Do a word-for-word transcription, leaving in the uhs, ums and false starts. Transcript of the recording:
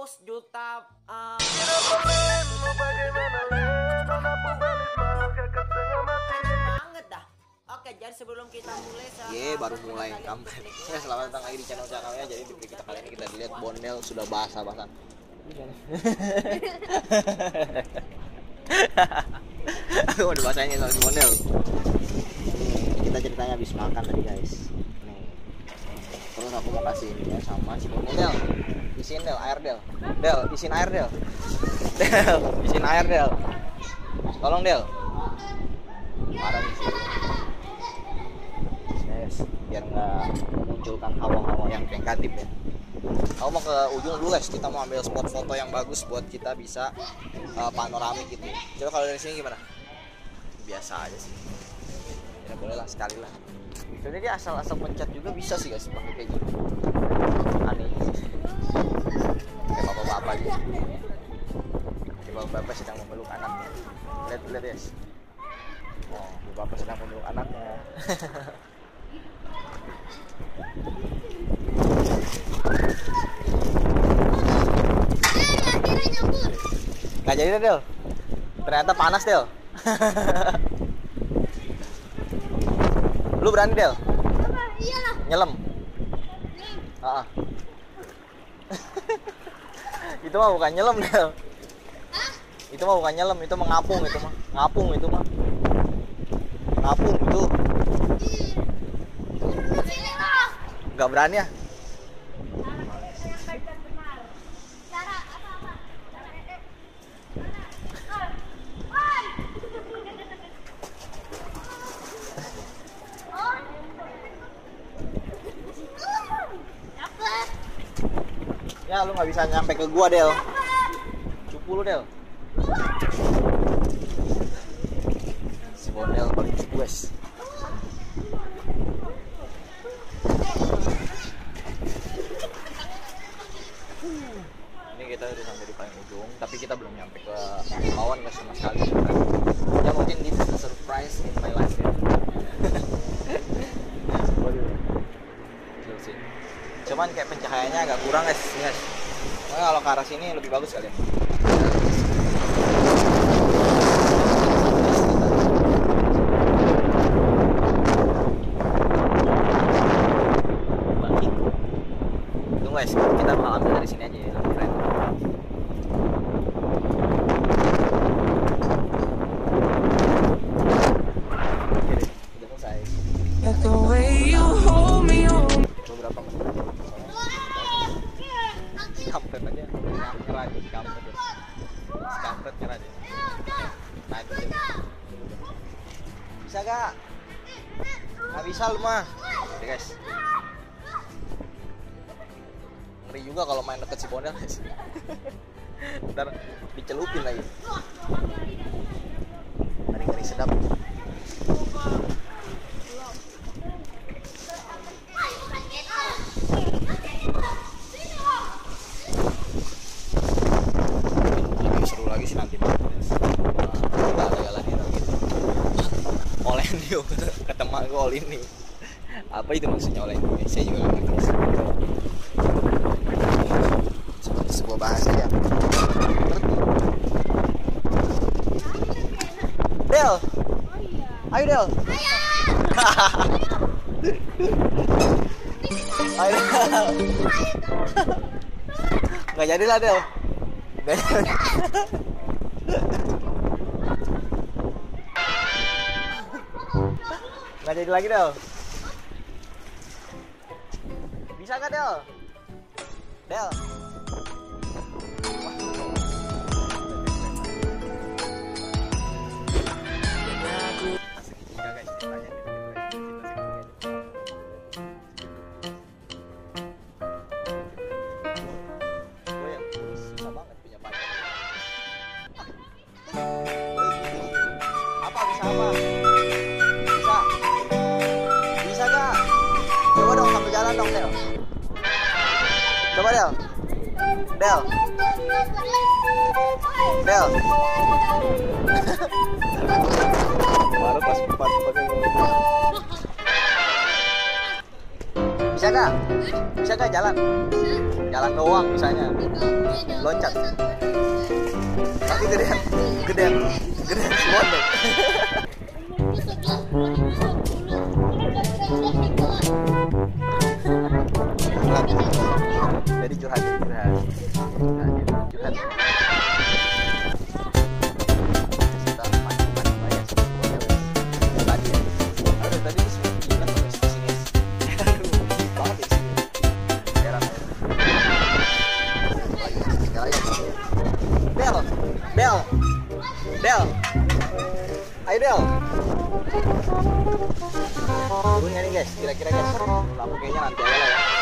seratus juta uh, banget dah. Oke, jadi sebelum kita mulai Ye, baru mulai kampret. Ya, selamat datang lagi di channel channelnya. Jadi di kita kali ini kita lihat Bondel sudah basah-basah. Aku udah basahin sama si Bondel. Nih, kita ceritanya habis makan tadi guys. Nih. Terus aku mau kasih ini ya sama si Bondel. Isiin Del, air Del. Del, isiin air Del. Del, isiin air Del. Tolong Del. Marah nih sih. Yes, biar nggak memunculkan hawa-hawa yang negatif ya. Aku mau ke ujung dulu guys, kita mau ambil spot foto yang bagus buat kita bisa uh, panoramik gitu. Coba kalau dari sini gimana? Biasa aja sih. Ya boleh lah sekali lah. Sebenarnya dia asal-asal pencet juga bisa sih guys pakai kayak gini. Aneh. Kayak bapak-bapak aja. Kayak bapak-bapak sedang memeluk anaknya. Lihat lihat guys. Oh, bapak sedang memeluk anaknya. Nggak jadi Del. Ternyata panas Del. Lu berani Del? Iyalah. Nyelam. Ah. Itu mah bukan nyelam Del. Hah? Itu mah bukan nyelam, itu mah ngapung itu mah. Ngapung itu mah. Ngapung itu. Nggak berani ya? Ya lu nggak bisa nyampe ke gua Del. Cupu lu Del. Si Bondel paling cupu guys. Ini kita udah sampai di paling ujung, tapi kita belum nyampe ke bawah nggak sama sekali. Ya mungkin this is a surprise in my life ya. Cuman kayak pencahayaannya agak kurang guys, guys. Makanya kalau ke arah sini lebih bagus kali ya. Tunggu guys, kita bakal ambil dari sini aja ya, friend. Oke deh, udah selesai. Beberapa menit aja. Kampret aja, nyerah aja, kampret ya. Kampret nyerah aja. Nah itu deh. Bisa gak? Gak bisa lu mah. Oke guys. Ngeri juga kalau main deket si Bondel guys. Ntar dicelupin lagi. Ngeri-ngeri sedap. Lagi sih nanti kita gagal gitu oleh nih ketemu gue all ini apa itu maksudnya oleh ini saya juga nggak ngerti seperti sebuah bahasa ya ngerti Del ayo Del ayo Del nggak jadi lah Del nggak jadi lagi Del. Bisa nggak Del? Del. Apa bisa apa? Bisa. Bisa gak? Coba dong sambil jalan dong Del. Coba Del. Del. Del. Baru pas empat pakai. Bisa gak? Bisa gak jalan? jalan doang misalnya. Loncat. Tapi gedean, gedean, gedean si Bondok. Curhat. Jadi curhat, jadi curhat. Curhat, jadi curhat. Kita mancing-mancing aja sih. Tadi ya. Aduh, tadi di sini gila tuh di sini. Aduh, dingin banget di sini. Heran ya. Sekarang aja. Bel, Bel, Bel. Ayo Bel. Turun nggak nih guys? Kira-kira guys. Lampu kayaknya nanti aja lah ya.